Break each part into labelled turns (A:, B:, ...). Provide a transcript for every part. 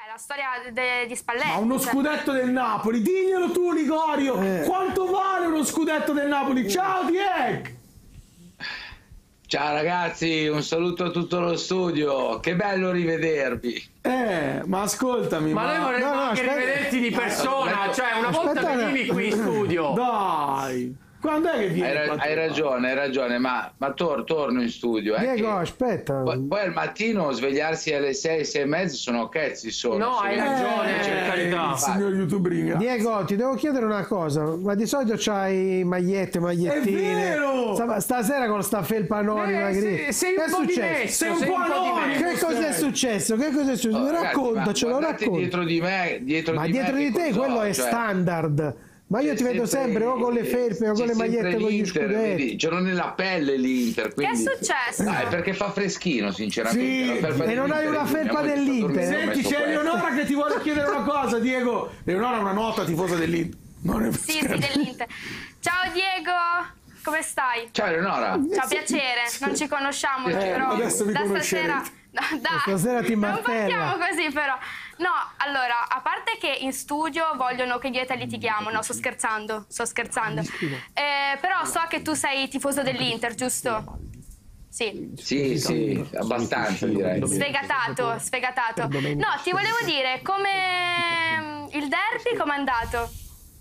A: la storia di Spalletti.
B: Ma uno scudetto del Napoli, diglielo tu Ligorio, quanto vale uno scudetto del Napoli? Ciao Diego!
C: Ciao ragazzi, un saluto a tutto lo studio, che bello rivedervi.
B: Ma ascoltami.
D: Ma noi vorremmo anche rivederti di persona, cioè una volta venivi qui in studio.
B: Dai! Quando è che vieni?
C: Hai ragione, ma torno in studio.
E: Diego, aspetta.
C: Poi al mattino svegliarsi alle 6, 6 e mezza sono cazzi solo.
D: No, hai ragione, per carità.
B: Signor YouTuber.
E: Diego, ti devo chiedere una cosa, ma di solito c'hai magliettine.
B: È vero!
E: Stasera con sta felpa anonima.
D: Sei un po' dimesso.
B: Sei un po' anonimo.
E: Che cosa è successo? Raccontacelo, racconta.
C: Dietro di me,
E: ma dietro di te quello è standard. Ma io ti vedo sempre o con le felpe o con le magliette con gli scudetti.
C: Ce l'ho nella pelle l'Inter.
A: Che è successo?
C: Perché fa freschino, sinceramente.
E: Sì, e non hai una felpa dell'Inter.
B: Senti, c'è Eleonora che ti vuole chiedere una cosa, Diego. Eleonora è una nota tifosa dell'Inter.
A: Sì, dell'Inter. Ciao Diego, come stai?
C: Ciao Eleonora.
A: Ciao, piacere. Non ci conosciamo, però
B: adesso mi
A: da stasera...
E: Stasera ti
A: non
E: martella.
A: partiamo così però. No, allora, a parte che in studio vogliono che io e te litighiamo, no, sto scherzando. Però so che tu sei tifoso dell'Inter, giusto? Sì.
C: Sì, abbastanza direi.
A: Sfegatato. No, ti volevo dire, come il derby, com'è andato?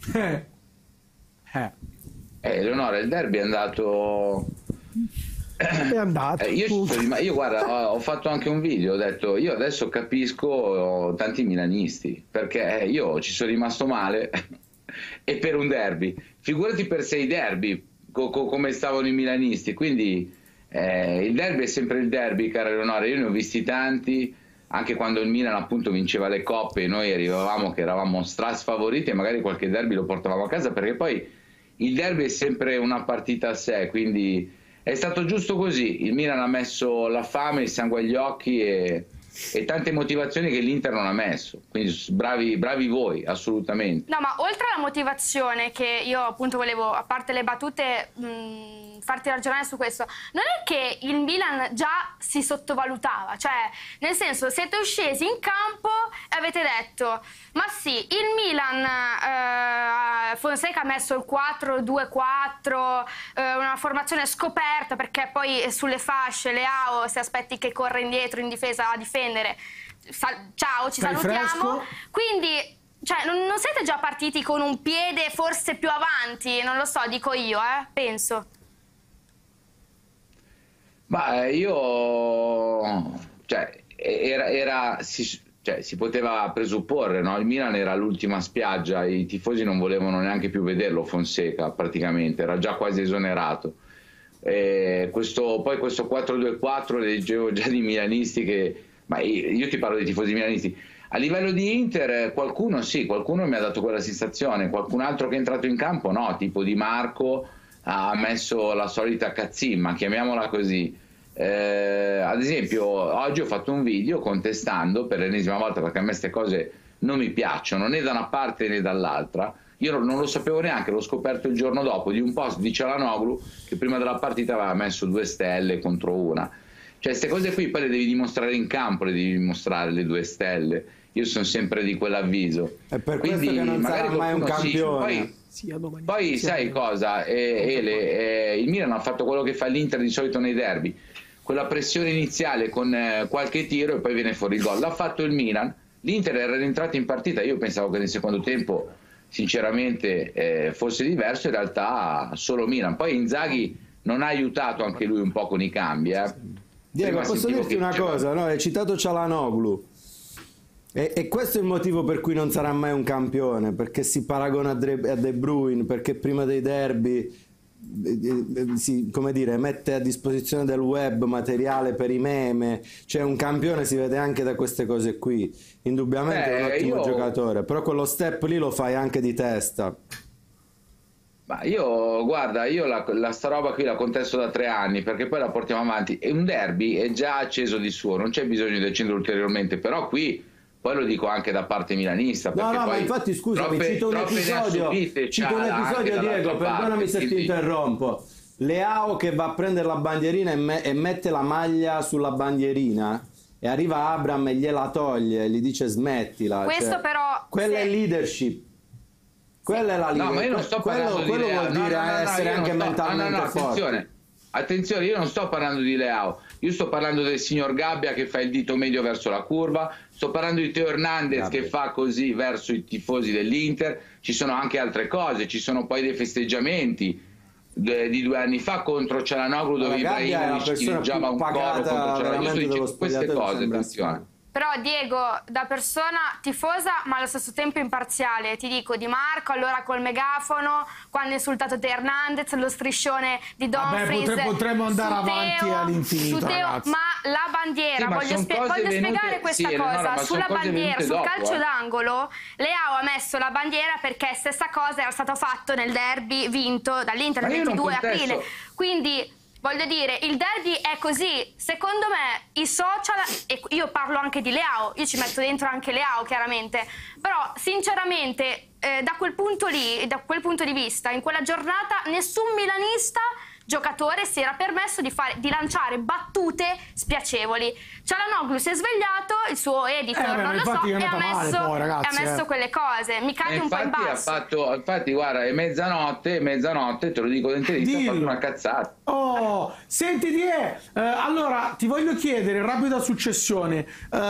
C: Eleonora, il derby è andato...
E: È andato.
C: Io guarda, ho fatto anche un video, ho detto io adesso capisco tanti milanisti, perché io ci sono rimasto male e per un derby, figurati per 6 derby come stavano i milanisti, quindi il derby è sempre il derby, cara Eleonora, io ne ho visti tanti, anche quando il Milan appunto vinceva le coppe e noi arrivavamo che eravamo sfavoriti e magari qualche derby lo portavamo a casa, perché poi il derby è sempre una partita a sé, quindi è stato giusto così, il Milan ha messo la fame, il sangue agli occhi e tante motivazioni che l'Inter non ha messo, quindi bravi voi, assolutamente.
A: No, ma oltre alla motivazione che io appunto volevo, a parte le battute, farti ragionare su questo, non è che il Milan già si sottovalutava, cioè nel senso siete scesi in campo e avete detto ma sì, il Milan Fonseca ha messo il 4-2-4, una formazione scoperta, perché poi sulle fasce Leao, se aspetti che corre indietro in difesa a difendere, ciao, ci salutiamo,
B: fresco.
A: Quindi cioè, non siete già partiti con un piede forse più avanti, non lo so, dico io, penso.
C: Ma si poteva presupporre, no? Il Milan era l'ultima spiaggia, i tifosi non volevano neanche più vederlo Fonseca, praticamente, era già quasi esonerato. Poi questo 4-2-4 leggevo già di milanisti che... Ma io ti parlo dei tifosi milanisti. A livello di Inter qualcuno mi ha dato quella sensazione, qualcun altro che è entrato in campo no, tipo Di Marco ha messo la solita cazzimma, chiamiamola così. Ad esempio oggi ho fatto un video contestando per l'ennesima volta, perché a me queste cose non mi piacciono né da una parte né dall'altra. Io non lo sapevo neanche, l'ho scoperto il giorno dopo di un post di Çalhanoğlu che prima della partita aveva messo 2 stelle contro una. Cioè queste cose qui poi le devi dimostrare in campo, le devi dimostrare le 2 stelle. Io sono sempre di quell'avviso.
F: È per questo che non sarà mai un campione.
C: Poi sai cosa? Il Milan ha fatto quello che fa l'Inter di solito nei derby, quella pressione iniziale con qualche tiro e poi viene fuori il gol. L'ha fatto il Milan, l'Inter era rientrato in partita, io pensavo che nel secondo tempo sinceramente fosse diverso, in realtà solo Milan. Poi Inzaghi non ha aiutato anche lui un po' con i cambi.
F: Diego, posso dirti una cosa, no? Hai citato Çalhanoğlu e questo è il motivo per cui non sarà mai un campione, perché si paragona a De Bruyne, perché prima dei derby come dire, mette a disposizione del web materiale per i meme, cioè un campione si vede anche da queste cose qui, indubbiamente è un ottimo giocatore, però quello step lì lo fai anche di testa.
C: Ma guarda, la sta roba qui la contesto da 3 anni, perché poi la portiamo avanti, e un derby è già acceso di suo, non c'è bisogno di accendere ulteriormente, però qui poi lo dico anche da parte milanista, perché
F: no,
C: poi
F: ma infatti scusami, cito un episodio Diego, perdonami se ti interrompo. Leao che va a prendere la bandierina e mette la maglia sulla bandierina, e arriva Abram e gliela toglie, gli dice smettila.
A: Questo
F: cioè,
A: però...
F: quella è leadership. Quella è la leadership.
C: No, ma io non sto parlando
F: quello
C: di Leao.
F: vuol dire essere anche mentalmente forte.
C: Attenzione, io non sto parlando di Leao, io sto parlando del signor Gabbia che fa il dito medio verso la curva, sto parlando di Teo Hernandez che fa così verso i tifosi dell'Inter. Ci sono anche altre cose, ci sono poi dei festeggiamenti di 2 anni fa contro Cialanoglu dove Ibrahimovic chieggiava un coro contro Cialanoglu. Queste cose, attenzione.
A: Però Diego, da persona tifosa ma allo stesso tempo imparziale, ti dico Di Marco allora col megafono quando ha insultato Teo Hernandez, lo striscione di Dumfries.
B: Potremmo andare avanti all'infinito, ragazzi.
A: Ma la bandiera, voglio spiegare questa cosa, sulla bandiera, sul calcio d'angolo, Leao ha messo la bandiera perché stessa cosa era stato fatto nel derby vinto dall'Inter il 22 aprile, quindi... Voglio dire, il derby è così. Secondo me i social, e io parlo anche di Leao, io ci metto dentro anche Leao chiaramente, però sinceramente da quel punto lì, da quel punto di vista, in quella giornata nessun milanista giocatore si era permesso di lanciare battute spiacevoli. Cialanoglu si è svegliato, il suo editor non lo so, e ha messo quelle cose. Mi cade un po' in basso.
C: Infatti guarda, è mezzanotte, te lo dico dentro, ha fatto una cazzata.
B: Oh, senti allora ti voglio chiedere in rapida successione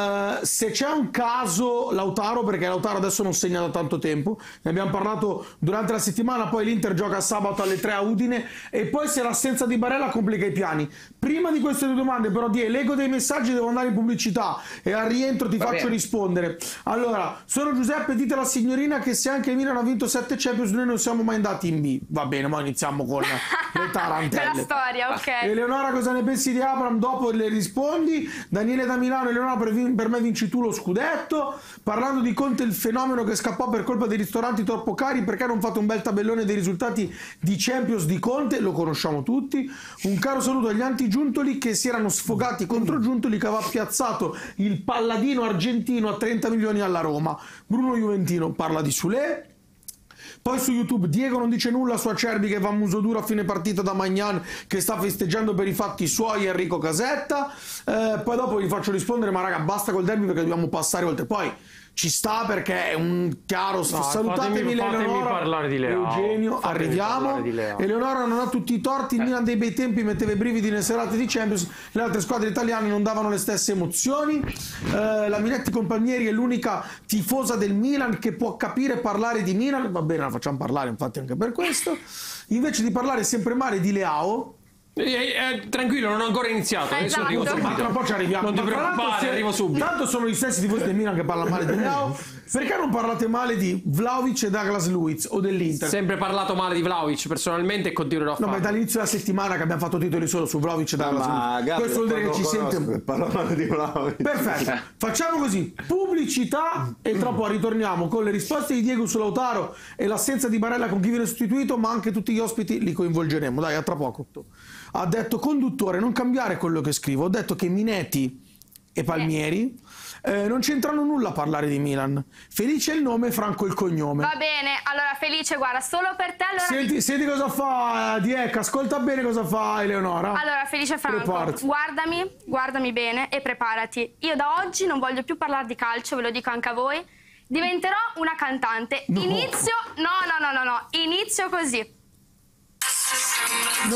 B: se c'è un caso Lautaro, perché Lautaro adesso non segna da tanto tempo, ne abbiamo parlato durante la settimana, poi l'Inter gioca sabato alle 3 a Udine e poi se l'assenza di Barella complica i piani. Prima di queste 2 domande però leggo dei messaggi, devo andare in pubblicità e al rientro ti faccio rispondere. Allora, sono Giuseppe, dite alla signorina che se anche il Milan ha vinto 7 Champions noi non siamo mai andati in B. Va bene, ma iniziamo con le tarantelle.
A: Storia, ok.
B: Eleonora, cosa ne pensi di Abram? Dopo le rispondi. Daniele da Milano, Eleonora, per me vinci tu lo scudetto. Parlando di Conte, il fenomeno che scappò per colpa dei ristoranti troppo cari, perché non fate un bel tabellone dei risultati di Champions di Conte? Lo conosciamo tutti. Un caro saluto agli anti-Giuntoli che si erano sfogati contro Giuntoli che aveva piazzato il palladino argentino a 30 milioni alla Roma. Bruno Juventino parla di Sule. Poi su YouTube Diego non dice nulla su Acerbi che va a muso duro a fine partita da Magnan che sta festeggiando per i fatti suoi Enrico Casetta. Poi dopo gli faccio rispondere, ma raga basta col derby perché dobbiamo passare oltre. Poi ci sta perché è un chiaro salutatemi Eleonora,
D: parlare di Leao.
B: Eugenio, arriviamo. Eleonora non ha tutti i torti, il Milan dei bei tempi metteva i brividi nelle serate di Champions, le altre squadre italiane non davano le stesse emozioni. La Minetti con Palmieri è l'unica tifosa del Milan che può capire parlare di Milan, va bene, la facciamo parlare infatti anche per questo, invece di parlare sempre male di Leao.
D: Tranquillo, non ho ancora iniziato. Adesso arrivo subito.
B: Ma tra un po' ci arriviamo.
D: Non ti preoccupare, arrivo subito.
B: Tanto sono gli stessi tifosi del Milan che parlano male di Leao. Perché non parlate male di Vlahovic e Douglas Luiz o dell'Inter?
D: Sempre parlato male di Vlahovic personalmente e continuerò a farlo.
B: No, ma dall'inizio della settimana che abbiamo fatto titoli solo su Vlahovic e Douglas Luiz. Questo vuol dire che ci sente.
F: Parla male di Vlahovic.
B: Perfetto. Facciamo così: pubblicità e tra poco ritorniamo con le risposte di Diego su Lautaro e l'assenza di Barella con chi viene sostituito, ma anche tutti gli ospiti li coinvolgeremo. Dai, a tra poco. Ha detto conduttore, non cambiare quello che scrivo. Ho detto che Minetti e Palmieri non c'entrano nulla a parlare di Milan. Felice è il nome, Franco il cognome.
A: Va bene, allora Felice, guarda, solo per te allora...
B: Senti cosa fa Diego, ascolta bene cosa fa Eleonora.
A: Allora Felice Franco, guardami bene e preparati. Io da oggi non voglio più parlare di calcio, ve lo dico anche a voi. Diventerò una cantante. No. Inizio così.
B: No.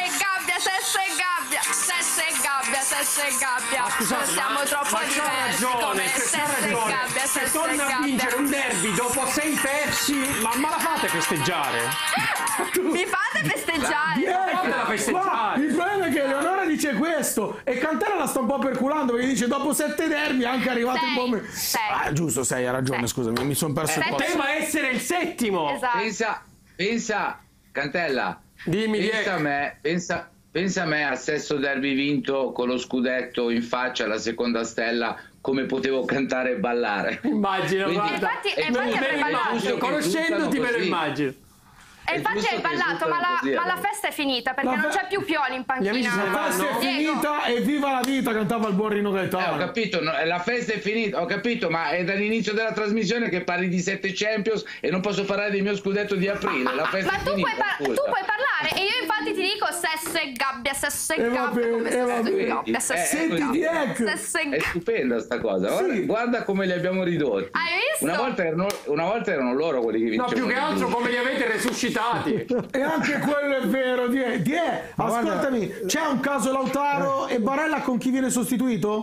A: Se gabbia.
D: Scusate,
A: siamo troppo diversi.
D: Se torna a vincere un derby dopo 6 persi, ma la fate festeggiare?
A: Mi fate festeggiare?
B: Il problema è che Eleonora dice questo e Cantella la sta un po' perculando perché dice dopo 7 derby è anche arrivato il momento. Giusto, 6, ha ragione, scusami, mi sono perso il posto.
D: Poteva essere il 7º.
A: Esatto.
C: Pensa Cantella.
D: Dimmi,
C: pensa a me al sesto derby vinto con lo scudetto in faccia alla seconda stella, come potevo cantare e ballare.
D: Immagino,
C: quindi,
D: guarda.
A: Infatti è preparato.
D: Conoscendoti me lo immagino.
A: E infatti hai ballato, ma la festa è finita perché non c'è più Pioli in panchina.
B: La festa è finita e viva la vita, cantava il buon Rino Gaetano.
C: Ho capito, la festa è finita, ho capito, ma è dall'inizio della trasmissione che parli di 7 Champions e non posso parlare del mio scudetto di aprile. La festa
A: Ma
C: è
A: tu
C: finita,
A: puoi parlare e io infatti ti dico sesso e gabbia, sesso e gabbia.
B: Senti, Diego,
C: è stupenda sta cosa. Guarda come li abbiamo ridotti.
A: Hai visto?
C: Una volta erano loro quelli che vincevano.
D: No, più che altro come li avete resuscitati.
B: E anche quello è vero, ascoltami, c'è un caso Lautaro e Barella con chi viene sostituito?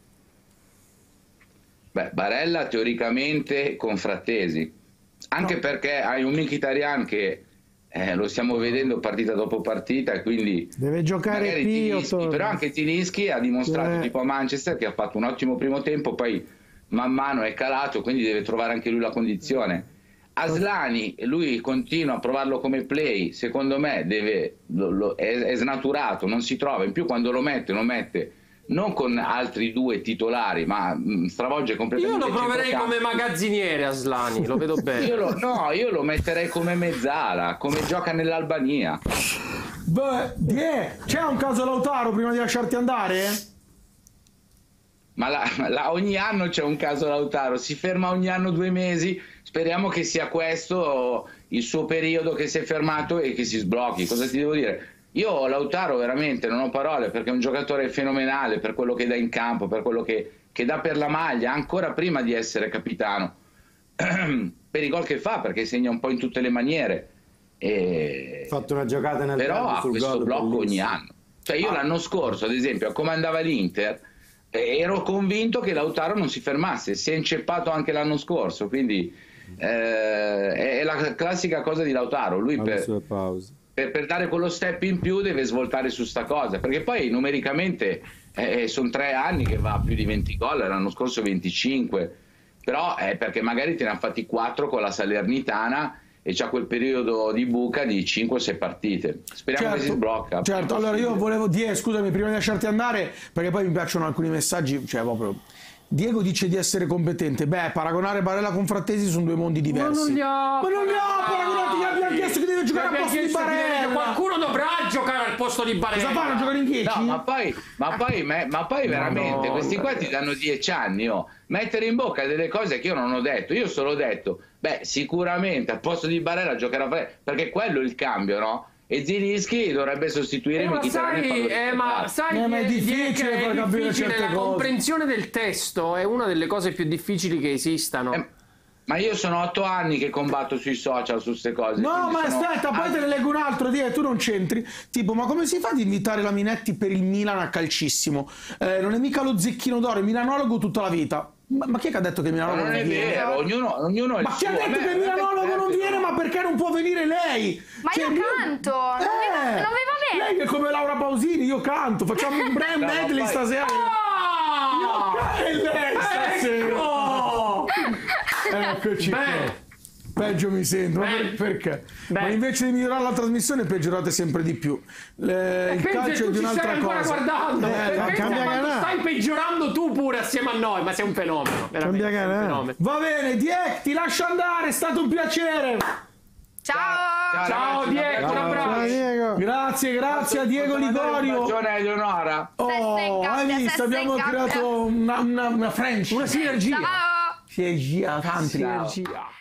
C: Beh, Barella teoricamente con Frattesi, anche perché hai un Mkhitaryan che lo stiamo vedendo partita dopo partita e quindi
E: deve giocare Pio,
C: però anche Zilinski ha dimostrato tipo a Manchester che ha fatto un ottimo primo tempo, poi man mano è calato, quindi deve trovare anche lui la condizione. Aslani, lui continua a provarlo come play, secondo me è snaturato, non si trova, in più quando lo mette non con altri due titolari, ma stravolge completamente.
D: Io lo proverei come magazziniere Aslani, lo vedo bene.
C: Io lo metterei come mezzala, come gioca nell'Albania.
B: Beh, c'è un caso Lautaro prima di lasciarti andare?
C: Ma ogni anno c'è un caso Lautaro, si ferma ogni anno 2 mesi, speriamo che sia questo il suo periodo che si è fermato e che si sblocchi. Cosa ti devo dire? Io Lautaro veramente non ho parole, perché è un giocatore fenomenale per quello che dà in campo, per quello che dà per la maglia, ancora prima di essere capitano, per i gol che fa, perché segna un po' in tutte le maniere.
F: Ha fatto una giocata nel
C: però ha questo blocco ogni anno. Cioè io l'anno scorso, ad esempio, come andava l'Inter, ero convinto che Lautaro non si fermasse, si è inceppato anche l'anno scorso, quindi è la classica cosa di Lautaro, lui per dare quello step in più deve svoltare su sta cosa, perché poi numericamente sono 3 anni che va a più di 20 gol, l'anno scorso 25, però è perché magari te ne ha fatti 4 con la Salernitana e c'ha quel periodo di buca di 5-6 partite. Speriamo che si sblocca.
B: Certo, allora io volevo dire, scusami, prima di lasciarti andare, perché poi mi piacciono alcuni messaggi, cioè proprio... Diego dice di essere competente. Beh, paragonare Barella con Frattesi sono 2 mondi diversi.
D: Ma non li ha
B: paragonati, gli abbiamo chiesto che deve giocare al posto di Barella.
D: Qualcuno dovrà giocare al posto di Barella.
B: Cosa fanno, giocare in 10?
C: No, ma poi veramente, questi qua ti danno 10 anni, mettere in bocca delle cose che io non ho detto. Io solo ho detto, beh, sicuramente al posto di Barella giocherà perché quello è il cambio, no? E Zilinski dovrebbe sostituire Mkhitaryan.
D: Ma sai
B: è difficile far capire certe
D: la
B: cose.
D: comprensione del testo è una delle cose più difficili che esistano.
C: Ma io sono 8 anni che combatto sui social su queste cose.
B: No, ma aspetta, poi te ne leggo un altro, tu non c'entri. Tipo, ma come si fa ad invitare la Minetti per il Milan a calcissimo? Non è mica lo zecchino d'oro, è milanologo tutta la vita. Ma chi è che ha detto che Milanologo
C: non viene? Vero, ognuno
B: ma chi ha detto che Milanologo non viene? Ma perché non può venire lei?
A: Ma io canto, non vi va bene.
B: Lei è come Laura Pausini, io canto, facciamo un brand medley stasera. E lei stasera. Eccoci qua. Peggio mi sento, perché? Ma invece di migliorare la trasmissione peggiorate sempre di più. Il calcio è di un'altra cosa.
D: Guardando, cambia canale. Stai peggiorando tu pure assieme a noi, ma sei un fenomeno.
E: Cambia canale.
B: Va bene, Diego, ti lascio andare, è stato un piacere.
A: Ciao
D: Diego, un abbraccio.
B: Grazie a Diego Ligorio.
C: Buongiorno Eleonora.
B: Hai visto, abbiamo creato una French, una sinergia.
A: Ciao.
B: Sinergia, tanti.
D: Sinergia.